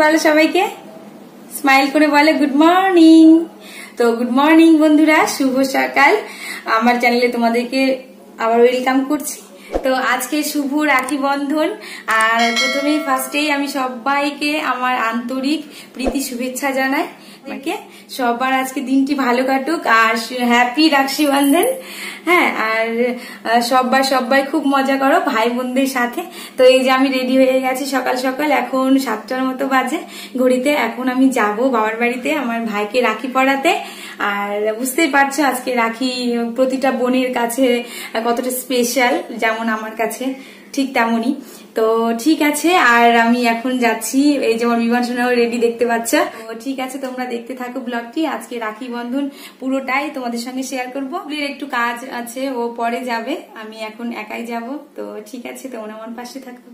বলো সবাইকে, স্মাইল করে বলে গুড মর্নিং। তো গুড মর্নিং বন্ধুরা, শুভ সকাল। আমার চ্যানেলে তোমাদেরকে আবার ওয়েলকাম করছি। তো আজকে শুভ রাখি বন্ধন, আর প্রথমেই ফার্স্টেই আমি সবাইকে আমার আন্তরিক প্রীতি শুভেচ্ছা জানাই। সবার আজকে দিনটি ভালো কাটুক আর হ্যাপি রাখি বন্ধন। হ্যাঁ, আর সবাই খুব মজা করো ভাই বোনদের সাথে। তো এই যে আমি রেডি হয়ে গেছি সকাল সকাল, এখন 7টার মতো বাজে ঘড়িতে। এখন আমি যাব বাবার বাড়িতে আমার ভাইকে রাখি পরাতে। আর বুঝতেই পারছো আজকে রাখি প্রতিটা বোনের কাছে কতটা স্পেশাল, যেমন আমার কাছে ঠিক তেমনই। তো ঠিক আছে, আর আমি এখন যাচ্ছি। এই যে আমার বিমান সোনাও রেডি, দেখতে পাচ্ছ। তো ঠিক আছে, তোমরা দেখতে থাকো ব্লগটি। আজকে রাখি বন্ধন পুরোটাই তোমাদের সঙ্গে শেয়ার করবো। একটু কাজ আছে, ও পরে যাবে, আমি এখন একাই যাব। তো ঠিক আছে, তোমরা আমার পাশে থাকো।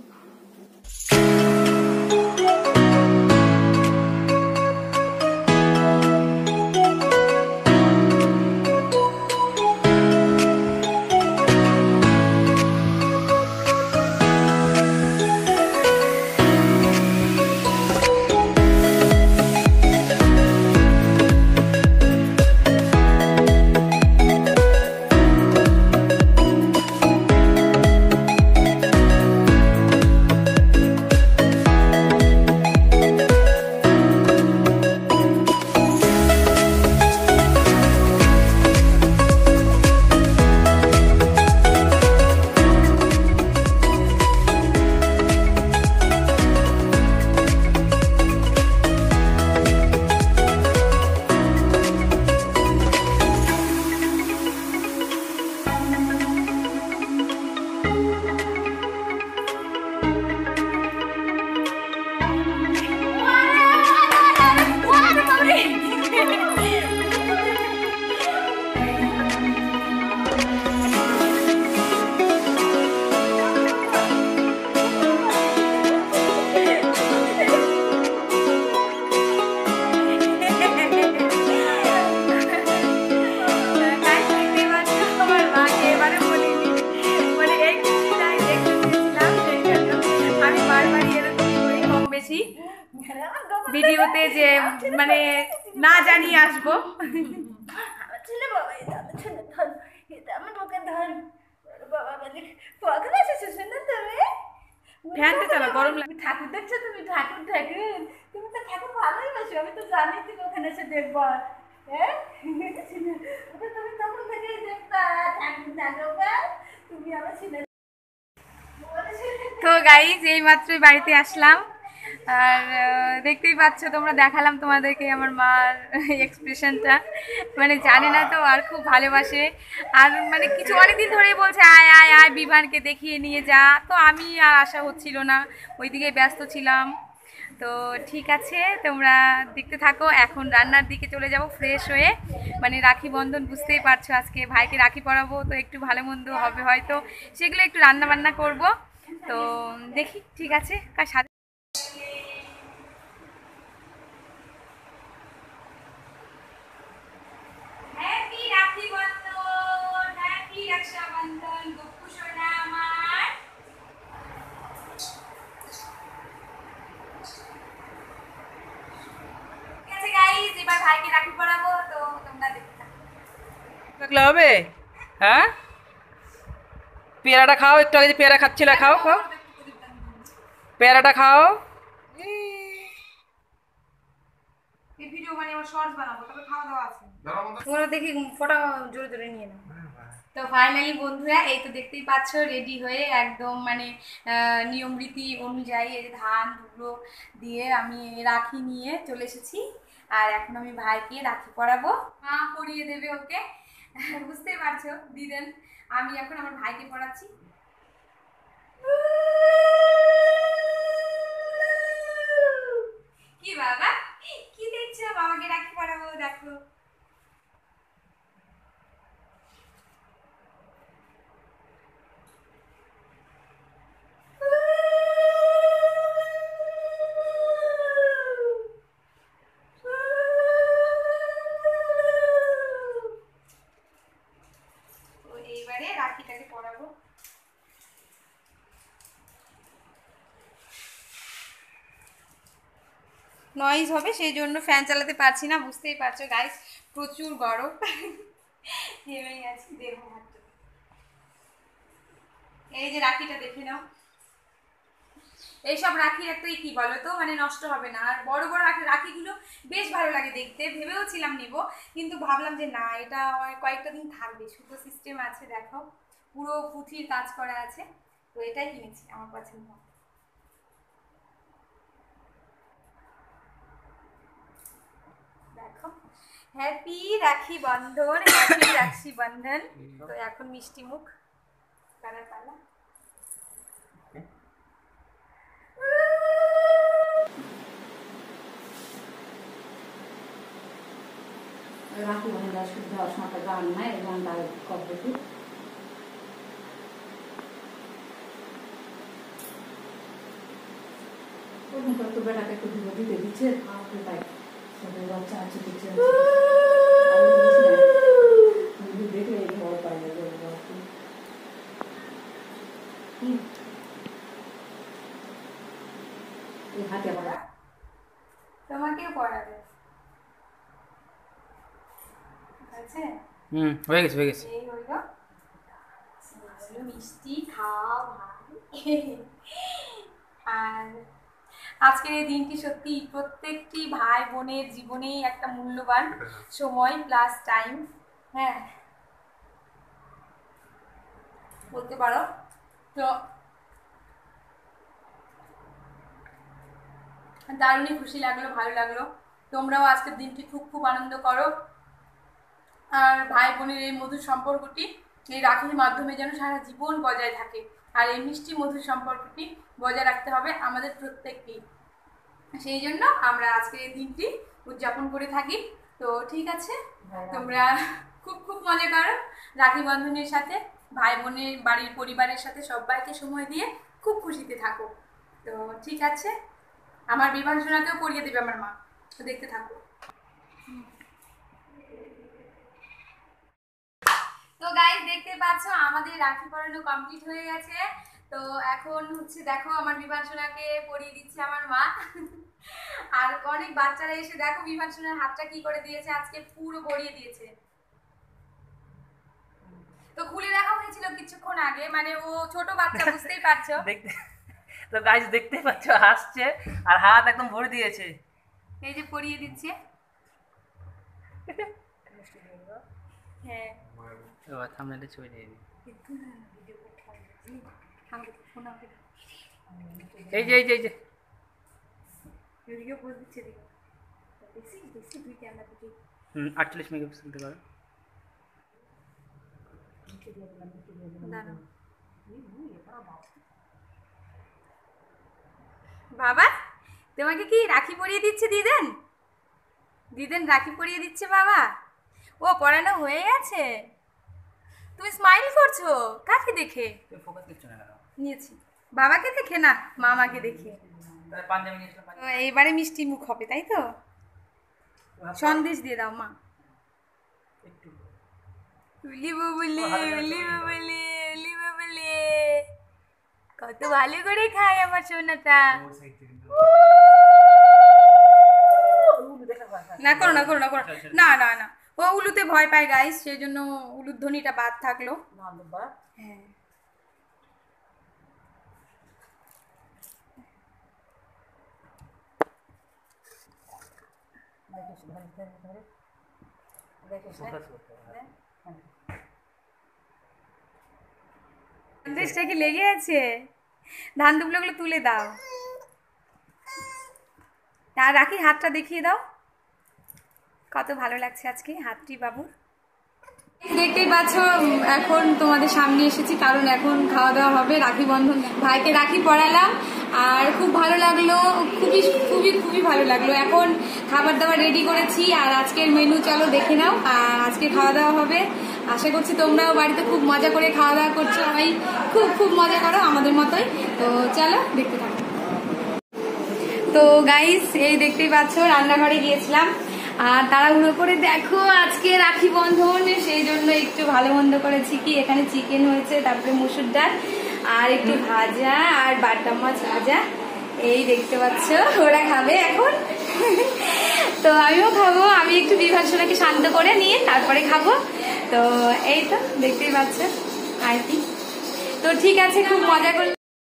ভিডিওতে যে মানে না জানিয়ে আসবো। ফ্যানটা চালা, গরম লাগে। ঠাকুর দেখছো তুমি? ঠাকুর তুমি তো ঠাকুর ভালোই বাসো, আমি তো জানি তুমি ওখানে এসে দেখবা। হ্যাঁ, তুমি তখন থেকেই দেখবা ঠাকুর তুমি আমার ছিল। তো গাইজ এই মাত্রই বাড়িতে আসলাম, আর দেখতেই পাচ্ছ তোমরা, দেখালাম তোমাদেরকে আমার মার এক্সপ্রেশনটা। মানে জানি না তো, আর খুব ভালোবাসে। আর মানে কিছু অনেকদিন ধরেই বলছে আয় আয় আয় বিমানকে দেখিয়ে নিয়ে যা। তো আমি আর আশা হচ্ছিল না, ওইদিকে ব্যস্ত ছিলাম। তো ঠিক আছে, তোমরা দেখতে থাকো। এখন রান্নার দিকে চলে যাব ফ্রেশ হয়ে। মানে রাখি বন্ধন বুঝতেই পারছো, আজকে ভাইকে রাখি পরাবো, তো একটু ভালো মন্দ হবে হয়তো, সেগুলো একটু রান্না বান্না করব। তো দেখি, ঠিক আছে। সাথে ভাইকে রাখি পরাবো, তো তোমরা দেখতে হবে। হ্যাঁ, পেয়ারাটা খাও, একটু আগে যে পেয়ারা খাচ্ছিল, খাও খাও, পেয়ারাটা খাও। এই ভিডিও মানে আমার শর্টস বানাবো, তবে খাওয়া দাওয়া আছে। তোমরা দেখি ফটো জোরে জোরে নিয়ে নাও। তো ফাইনালি বন্ধুরা, এই তো দেখতেই পাচ্ছ রেডি হয়ে একদম মানে নিয়ম রীতি অনুযায়ী এই ধান ধুলো দিয়ে আমি রাখি নিয়ে চলে এসেছি। আর এখন আমি ভাইকে রাখি পরাবো, মা পরিয়ে দেবে ওকে। বুঝতেই পারছো দিদেন, আমি এখন আমার ভাইকে পড়াচ্ছি। কি বাবা, কি দেখছো? বাবাকে রাখি পরাবো, দেখো। নয়েজ হবে, সেই জন্য ফ্যান চালাতে পারছি না, বুঝতেই পারছো গাইস, প্রচুর গরম। ঘেমে গেছি, দেখো হাতটা। এই যে রাখিটা দেখে নাও, এইসব রাখির একটাই কি বলো তো, মানে নষ্ট হবে না। আর বড় বড় রাখিগুলো বেশ ভালো লাগে দেখতে, ভেবেও ছিলাম নিব, কিন্তু ভাবলাম যে না, এটা কয়েকটা দিন থাকবে। সুতো সিস্টেম আছে, দেখো পুরো পুঁথির কাজ করা আছে, তো এটাই কিনেছি, আমার পছন্দ। দেখো, হ্যাপি রাখি বন্ধন, হ্যাপি রাখি বন্ধন। তো এখন মিষ্টি মুখ করার পালা। রাখি বন্ধন শুদ্ধ অসমটা গান নাই, এই গানটা কবি তো বেটাকে একটু দিতে দিচ্ছে, তাই সবাই বাচ্চা আছে দিচ্ছে, দেখলে ভয় পাই না। এই হাতে পড়া তোমাকেও পড়াবে আছে। হয়ে গেছে হয়ে গেছে। এই হইলো মিষ্টি খাও ভাই। আর আজকের এই দিনটি সত্যি প্রত্যেকটি ভাই বোনের জীবনেই একটা মূল্যবান সময় প্লাস টাইম, হ্যাঁ বলতে পারো। তো দারুণই খুশি লাগলো, ভালো লাগলো। তোমরাও আজকের দিনটি খুব খুব আনন্দ করো, আর ভাই বোনের এই মধুর সম্পর্কটি এই রাখির মাধ্যমে যেন সারা জীবন বজায় থাকে। আর এই মিষ্টি মধুর সম্পর্কটি বজায় রাখতে হবে আমাদের প্রত্যেককেই, সেই জন্য আমরা আজকে এই দিনটি উদযাপন করে থাকি। তো ঠিক আছে, তোমরা খুব খুব মজা করো রাখি বন্ধনের সাথে, ভাই বোনের বাড়ির পরিবারের সাথে সবাইকে সময় দিয়ে খুব খুশিতে থাকো। তো ঠিক আছে, আমার বিবাহ সোনাকেও পরিয়ে দেবে আমার মা, তো দেখতে থাকো। তো গাইস দেখতে পাচ্ছ আমাদের রাখি পরানো কমপ্লিট হয়ে গেছে। তো এখন হচ্ছে দেখো আমার বিভাসনাকে পরিয়ে দিচ্ছে আমার মা। আর অনেক বাচ্চারা এসে দেখো বিভাসনার হাতটা কি করে দিয়েছে, আজকে পুরো ভরিয়ে দিয়েছে। তো খুলে রাখা হয়েছিল কিছুক্ষণ আগে, মানে ও ছোট বাচ্চা, বুঝতেই পারছো। দেখতে তো গাইস দেখতে পাচ্ছ হাসছে আর হাত একদম ভরে দিয়েছে। এই যে পরিয়ে দিচ্ছে, হ্যাঁ এবার থাম্বনেলে ছবি দিয়ে দিই। এই যে এই যে এই যে ভিডিও পোস্ট দিচ্ছে, দেখো বেশি বেশি দুই ক্যামেরা দিকে 48 মেগাপিক্সেল দিতে পারো। বাবা তোমাকে কি রাখি পরিয়ে দিচ্ছে দিদেন? দিদেন রাখি পরিয়ে দিচ্ছে বাবা। ও পড়ানো হয়ে গেছে, তুমি স্মাইল করছো কাকে দেখে? তুমি ফোকাস করছো না কেন? নিয়েছি বাবাকে দেখে না, মামাকে দেখে। তাহলে পাঞ্জাবি নিয়েছিলাম। তো এইবারে মিষ্টি মুখ হবে তাই তো? সন্দেশ দিয়ে দাও মা। একটু উলি বাবুলে উলি বাবুলে উলি বাবুলে, কত ভালো করে খায় আমার সোনাটা। না করো না করো না করো না না না, ও উলুতে ভয় পায় গাইস, সেই জন্য উলুর ধ্বনিটা বাদ থাকলো। হ্যাঁ সন্দেশটা কি লেগে আছে? ধান দুবলোগুলো তুলে দাও, আর রাখি হাতটা দেখিয়ে দাও, কত ভালো লাগছে আজকে হাতটি বাবুর। দেখতেই পাচ্ছ এখন তোমাদের সামনে এসেছি, কারণ এখন খাওয়া দাওয়া হবে, রাখি বন্ধন। ভাইকে রাখি পরালাম আর খুব ভালো লাগলো, খুবই খুবই খুবই ভালো লাগলো। এখন খাবার দাবার রেডি করেছি, আর আজকের মেনু চলো দেখে নাও। আর আজকে খাওয়া দাওয়া হবে, আশা করছি তোমরাও বাড়িতে খুব মজা করে খাওয়া দাওয়া করছো, সবাই খুব খুব মজা করো আমাদের মতোই। তো চলো দেখতে থাকো। তো গাইস এই দেখতেই পাচ্ছ রান্নাঘরে গিয়েছিলাম, আর তাড়াহুড়ো করে দেখো আজকে রাখি বন্ধন, সেই জন্য একটু ভালো মন্দ করেছি। কি এখানে চিকেন হয়েছে, তারপরে মুসুর ডাল আর একটু ভাজা আর বাটা মাছ ভাজা, এই দেখতে পাচ্ছ ওরা খাবে এখন। তো আমিও খাবো, আমি একটু বিভাসনাকে শান্ত করে নিয়ে তারপরে খাবো। তো এই তো দেখতেই পাচ্ছেন আর কি। তো ঠিক আছে, খুব মজা করলে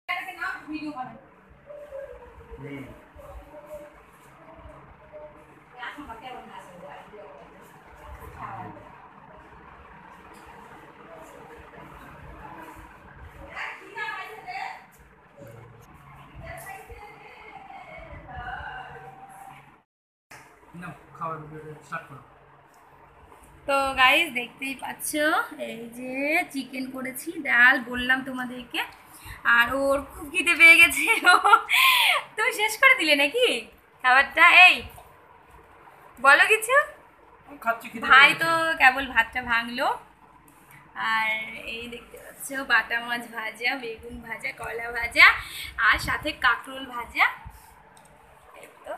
তো গাইস দেখতেই পাচ্ছ এই যে চিকেন করেছি, ডাল বললাম তোমাদেরকে। আর ওর খুব খিদে পেয়ে গেছে, তুমি শেষ করে দিলে নাকি খাবারটা? এই বলো কিছু। ভাই তো কেবল ভাতটা ভাঙলো। আর এই দেখতে পাচ্ছ বাটা মাছ ভাজা, বেগুন ভাজা, কলা ভাজা, আর সাথে কাঁকরোল ভাজা। তো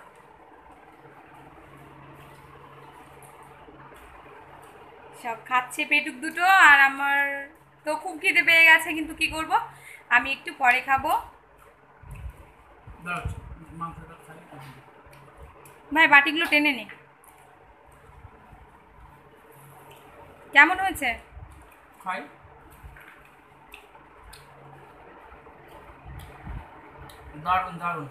সব খাচ্ছে পেটুক দুটো। আর আমার তো খুব খিদে পেয়ে গেছে, কিন্তু কি করব, আমি একটু পরে খাবো। ভাই বাটিগুলো টেনে নে। কেমন হয়েছে? দারুন দারুন।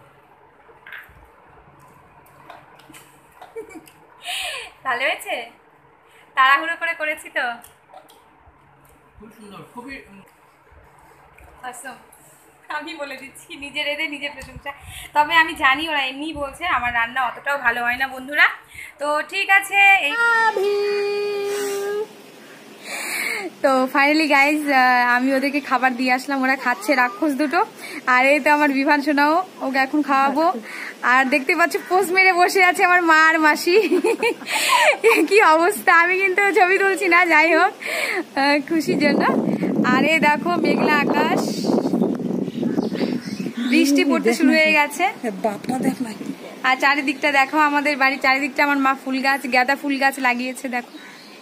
ভালো হয়েছে, তাড়াহুড়ো করে করেছি তো। খুব সুন্দর, খুবই আসম, আমি বলে দিচ্ছি নিজের এদের নিজের প্রশংসা। তবে আমি জানি ওরা এমনি বলছে আমার রান্না অতটাও ভালো হয় না বন্ধুরা। তো ঠিক আছে, এই তো ফাইনালি গাইজ আমি ওদেরকে খাবার দিয়ে আসলাম, ওরা খাচ্ছে রাক্ষস দুটো। আর এই তো আমার বিভান শোনাও, ওকে এখন খাওয়াবো। আর দেখতে পাচ্ছ পোজ মেরে বসে আছে আমার মা আর মাসি। কি অবস্থা, আমি কিন্তু ছবি তুলছি না, যাই হোক খুশির জন্য। আর এই দেখো মেঘলা আকাশ, বৃষ্টি পড়তে শুরু হয়ে গেছে। আর চারিদিকটা দেখো, আমাদের বাড়ির চারিদিকটা আমার মা ফুল গাছ, গাঁদা ফুল গাছ লাগিয়েছে দেখো।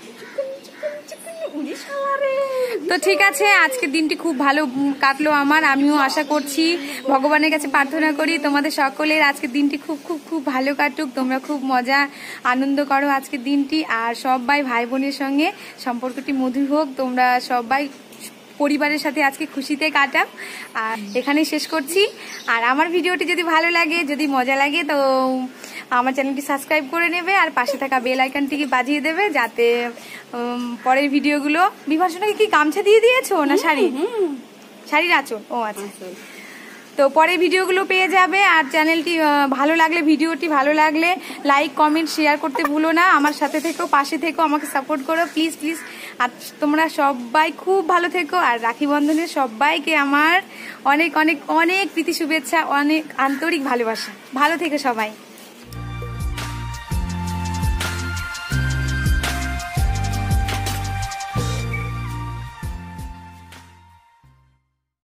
তো ঠিক আছে, আজকের দিনটি খুব ভালো কাটলো আমার। আমিও আশা করছি, ভগবানের কাছে প্রার্থনা করি তোমাদের সকলের আজকের দিনটি খুব খুব খুব ভালো কাটুক, তোমরা খুব মজা আনন্দ করো আজকের দিনটি। আর সবাই ভাই বোনের সঙ্গে সম্পর্কটি মধুর হোক, তোমরা সবাই পরিবারের সাথে আজকে খুশিতে কাটাও। আর এখানেই শেষ করছি। আর আমার ভিডিওটি যদি ভালো লাগে, যদি মজা লাগে, তো আমার চ্যানেলটি সাবস্ক্রাইব করে নেবে আর পাশে থাকা বেল আইকনটিকে বাজিয়ে দেবে, যাতে পরের ভিডিওগুলো। বিভাসনাকে কি গামছা দিয়ে দিয়েছো না শাড়ি? শাড়ির আঁচল, ও আচ্ছা। তো পরে ভিডিওগুলো পেয়ে যাবে। আর চ্যানেলটি ভালো লাগলে, ভিডিওটি ভালো লাগলে লাইক কমেন্ট শেয়ার করতে ভুলো না। আমার সাথে থেকো, পাশে থেকো, আমাকে সাপোর্ট করো প্লিজ প্লিজ। আর তোমরা সবাই খুব ভালো থেকো। আর রাখি বন্ধনের সবাইকে আমার অনেক অনেক অনেক প্রীতি শুভেচ্ছা, অনেক আন্তরিক ভালোবাসা। ভালো থেকো সবাই।